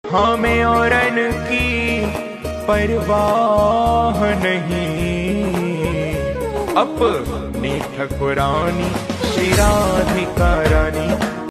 हमें औरन की परवाह नहीं, अपनी ठकुरानी श्री राधिका रानी